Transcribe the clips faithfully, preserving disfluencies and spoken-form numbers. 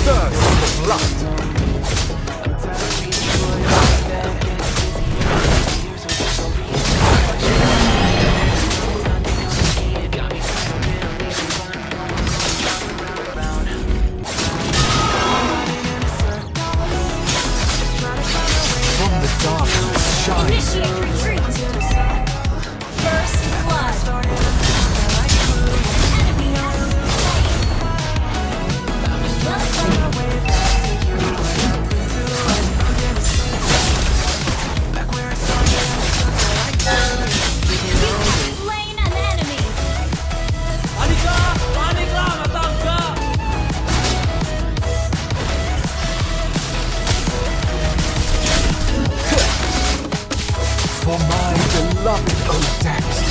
thirst for blood. From the darkness shine. Initiate retreat. First blood. Enemy has been slain an enemy. For my beloved Odax.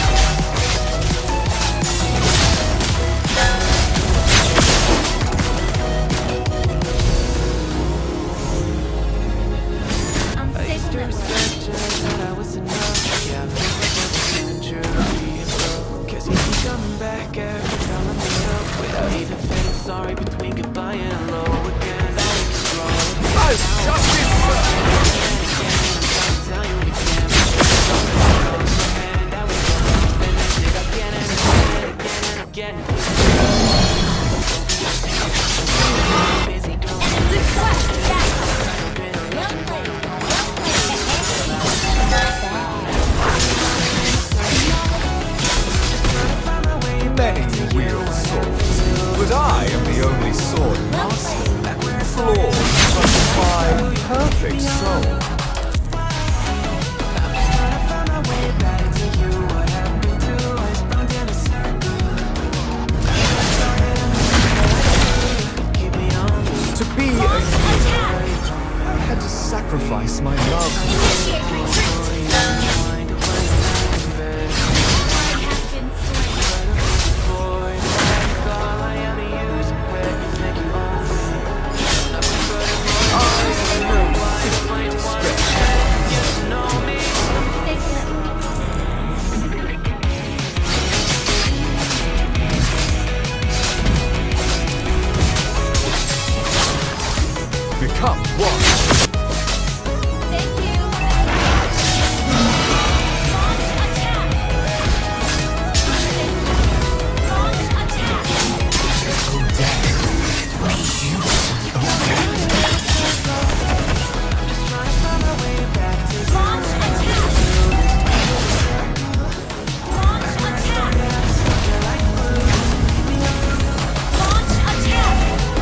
Sorry, between goodbye and hello again. As justice Tell you we can't. That we go again and again and again and again. Busy girl. Request that. Well played. Well played. many wield swords, but I am the only sword master. Flawed from my perfect soul. To be a hero, I had to sacrifice my love. Initiate retreat. Ally has been slain. Become one. Thank you. Launch attack. Launch attack. Launch attack. Launch attack. Launch attack.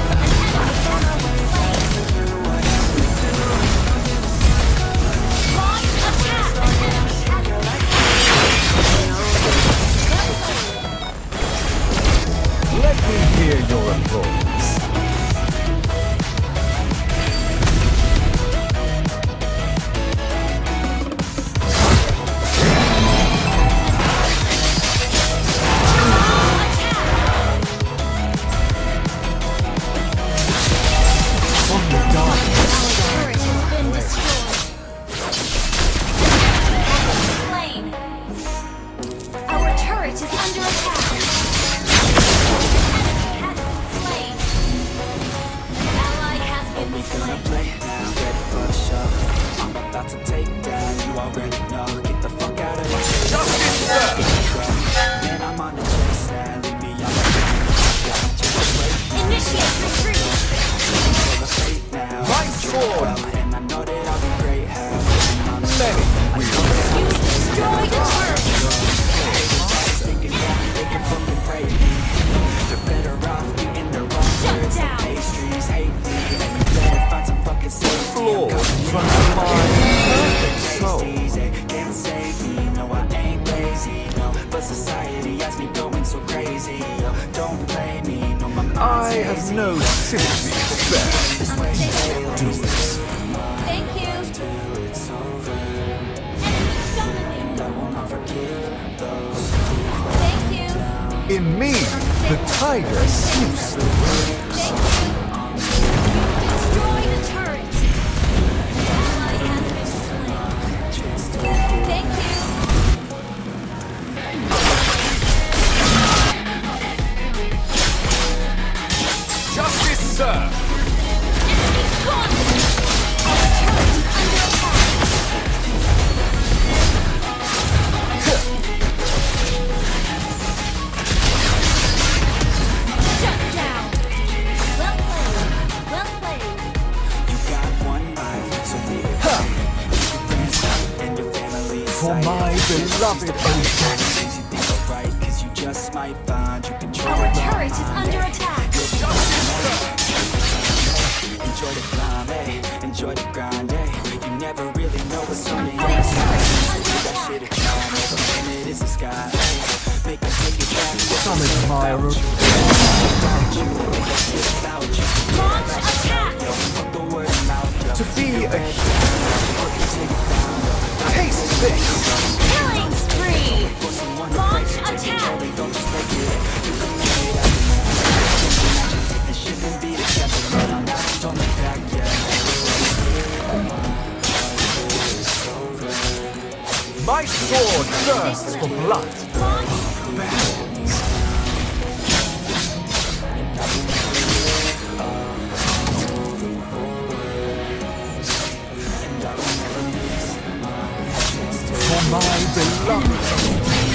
Let me hear your applause. From the darkness. Turret has been destroyed. Slain. Our turret is under attack. Enemy has been slain. Ally has been slain. Play now, ready for the show. I'm about to take down, you already know. Get the fuck out of here. Justice, sir! Man, I'm on the chase now. Leave me on Initiate retreat. the fate now. My sword! And I know that I'll be great. How Many wield. You destroyed a turret. thinking that they can fucking pray me. They're better off eating their own Shut words. down. The pastries hate me. And you better find some fucking safety. Flawed from my perfect soul. Easy, can't save me, no I ain't lazy, no. But society has me going so crazy, yo. Don't play me, no my mind's I have hazy. no sympathy for them. This way, Do this. Thank you. till it's over. Enemy dominated. I will not forgive those. Thank you. In me, the tiger sniffs the rose. Thank you. Destroy the turret. Ally has been slain. Thank you. Justice, sir! For my beloved Odette. Our turret is under attack. Enjoy the climb, eh? Enjoy the grind, eh? You never really know what's on the Our turret is under that attack. shit a charm, eh? It is the sky, eh? Make me take it back. Some admirer. Launch attack. Fuck the word of mouth, yo. To be a taste this. Killing spree. Launch attack. Don't just make it. You can make it up. This shouldn't be the capital. I'm not on the back yet. My sword thirsts for blood. For my beloved.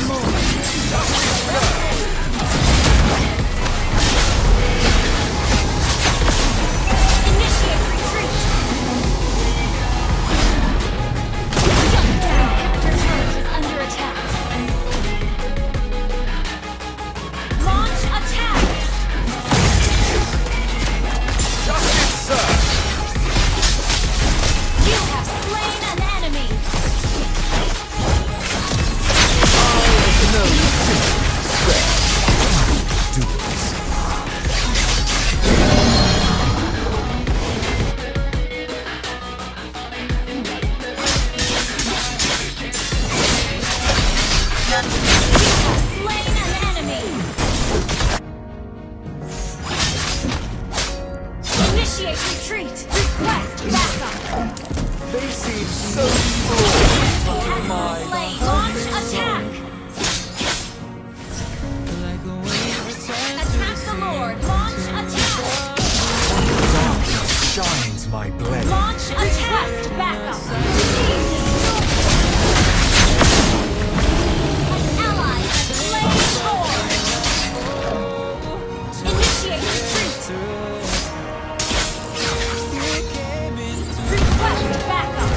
Initiate retreat. Shut down. Your turret is under attack. Launch attack. Justice, sir. You have slain an enemy. No, do this. Slain an enemy. Initiate retreat. Request backup. They seem so flawed. Has been slain. Launch attack. Attack the Lord. Launch attack. Darkness shines my blade. Launch attack. Backup. An ally has slain Lord. Initiate retreat. Request backup.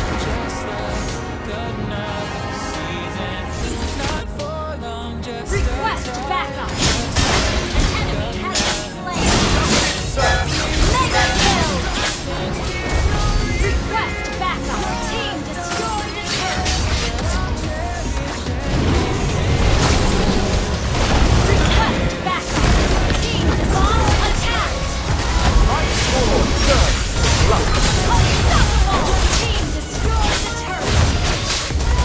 Request backup. An enemy has been slain. Mega kill. Request backup. Team destroyed a turret. Request backup. Team launch attack. My sword thirsts for blood. Unstoppable. Team destroyed the turret.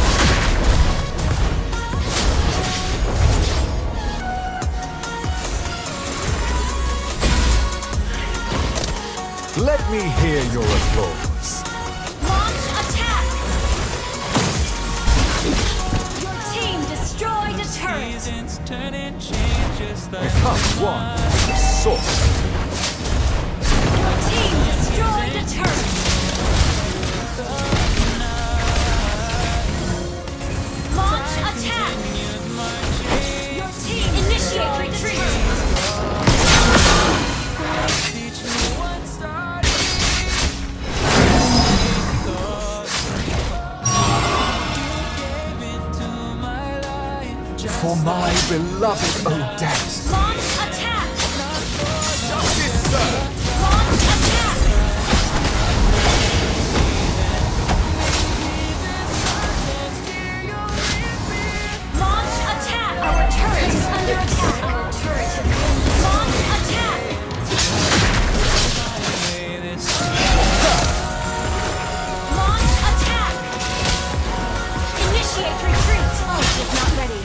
Let me hear your applause. Launch attack. Your team destroyed a turret. There comes one with a sword. Your team destroyed a turret. Launch attack. Your team initiate retreat. For my beloved Odette. Launch attack. Justice, sir. Launch attack. Launch attack. Our turret is under attack. Our turret has been launch attack. Launch attack. Initiate retreat. Ult is not ready.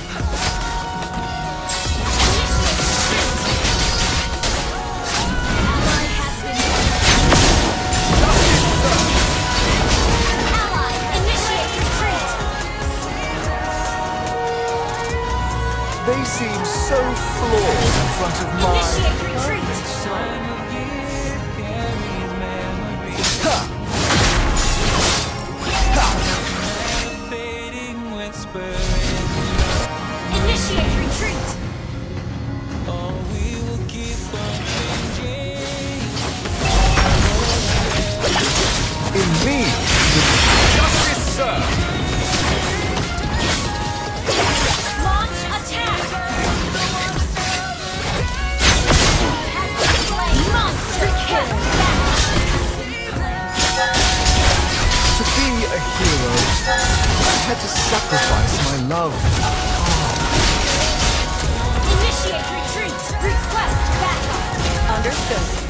Initiate retreat. Ally has been Ally, initiate retreat. They seem so flawed in front of Initiate my retreat. perfect soul. had to sacrifice my love. Initiate retreat. Request backup. Understood.